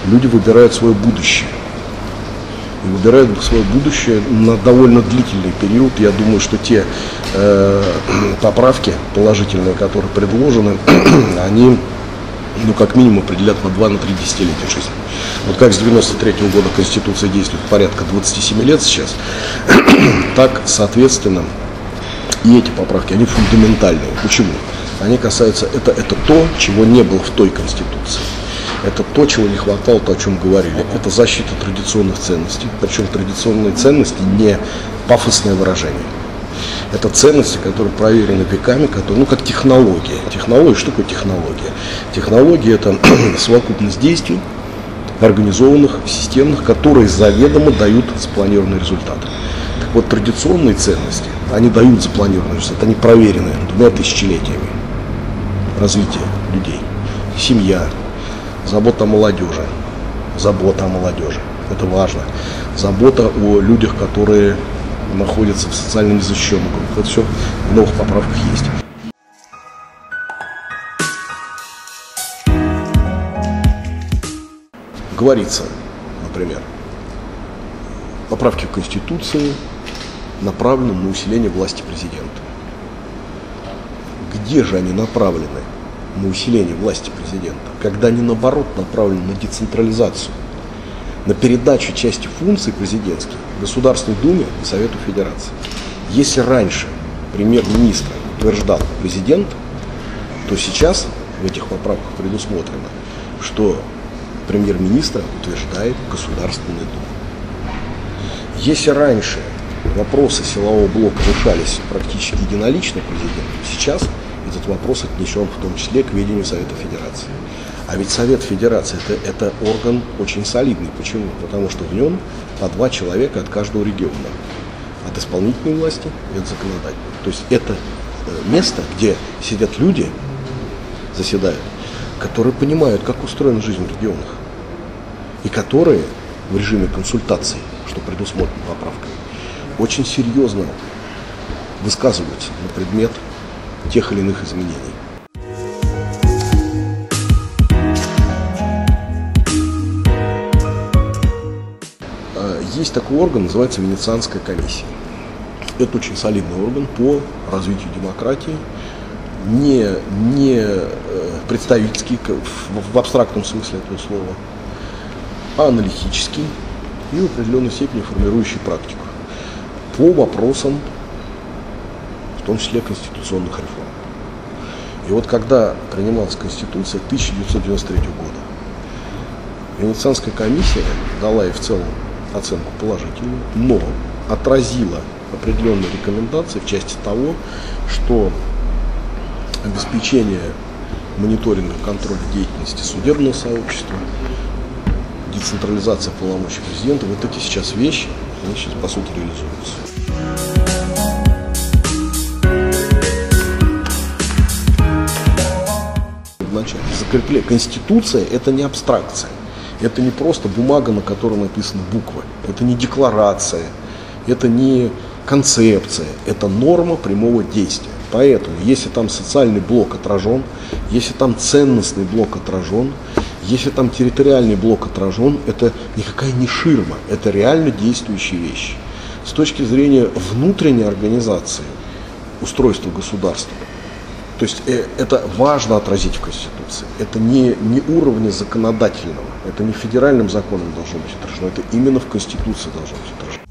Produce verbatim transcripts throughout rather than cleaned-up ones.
люди выбирают свое будущее. И выбирают свое будущее на довольно длительный период. Я думаю, что те э, поправки положительные, которые предложены, они, ну, как минимум определят на два-три десятилетия жизни. Вот как с девяносто третьего года Конституция действует порядка двадцати семи лет сейчас, так, соответственно, и эти поправки, они фундаментальные. Почему? Они касаются, это, это то, чего не было в той Конституции. Это то, чего не хватало, то, о чем говорили. Это защита традиционных ценностей. Причем традиционные ценности не пафосное выражение. Это ценности, которые проверены веками, которые, ну, как технология. Технология, что такое технология? Технология – это совокупность действий, организованных, системных, которые заведомо дают запланированные результаты. Так вот, традиционные ценности, они дают запланированные результаты, они проверены двумя тысячелетиями развития людей. Семья, забота о молодежи, забота о молодежи, это важно. Забота о людях, которые находятся в социально незащищенных группах. Это все в новых поправках есть. Говорится, например, поправки в Конституции направлены на усиление власти президента. Где же они направлены на усиление власти президента, когда они, наоборот, направлены на децентрализацию, на передачу части функций президентских Государственной Думе и Совету Федерации? Если раньше премьер-министра утверждал президент, то сейчас в этих поправках предусмотрено, что премьер-министра утверждает Государственная Дума. Если раньше вопросы силового блока решались практически единолично президентом, сейчас этот вопрос отнесен в том числе к ведению Совета Федерации. А ведь Совет Федерации это, это орган очень солидный. Почему? Потому что в нем по два человека от каждого региона. От исполнительной власти и от законодательной. То есть это место, где сидят люди, заседают, которые понимают, как устроена жизнь в регионах. И которые в режиме консультаций, что предусмотрено поправкой, очень серьезно высказываются на предмет тех или иных изменений. Есть такой орган, называется Венецианская комиссия. Это очень солидный орган по развитию демократии, не, не представительский в абстрактном смысле этого слова, а аналитический и в определенной степени формирующий практику по вопросам, в том числе конституционных реформ. И вот когда принималась Конституция тысяча девятьсот девяносто третьего года, Венецианская комиссия дала ей в целом оценку положительную, но отразила определенные рекомендации в части того, что обеспечение мониторинга и контроля деятельности судебного сообщества, децентрализация полномочий президента, вот эти сейчас вещи, они сейчас по сути реализуются. Вначале закрепление. Конституция – это не абстракция. Это не просто бумага, на которой написаны буквы. Это не декларация, это не концепция, это норма прямого действия. Поэтому, если там социальный блок отражен, если там ценностный блок отражен, если там территориальный блок отражен, это никакая не ширма, это реально действующие вещи. С точки зрения внутренней организации устройства государства, то есть э, это важно отразить в Конституции. Это не, не уровня законодательного, это не федеральным законом должно быть отражено, это именно в Конституции должно быть отражено.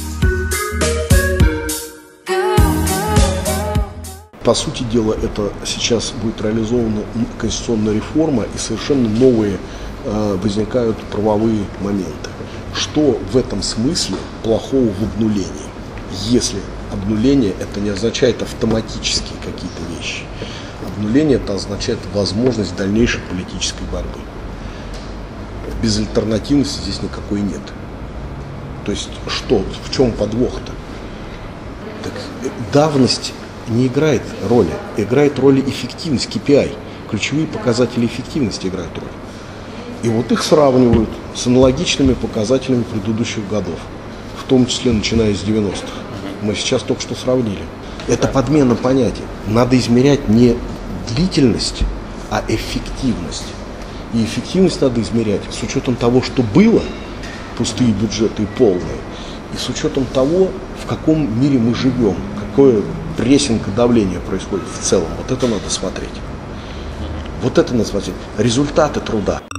По сути дела, это сейчас будет реализована конституционная реформа, и совершенно новые э, возникают правовые моменты. Что в этом смысле плохого в обнулении? Если обнуление это не означает автоматические какие-то вещи. Обнуление это означает возможность дальнейшей политической борьбы. Без альтернативности здесь никакой нет. То есть что, в чем подвох-то? Так, давность не играет роли, играет роли эффективность, кей пи ай. Ключевые показатели эффективности играют роль. И вот их сравнивают с аналогичными показателями предыдущих годов, в том числе начиная с девяностых. Мы сейчас только что сравнили. Это подмена понятий. Надо измерять не длительность, а эффективность. И эффективность надо измерять с учетом того, что было, пустые бюджеты и полные, и с учетом того, в каком мире мы живем, какое прессинг и давление происходит в целом. Вот это надо смотреть. Вот это надо смотреть. Результаты труда.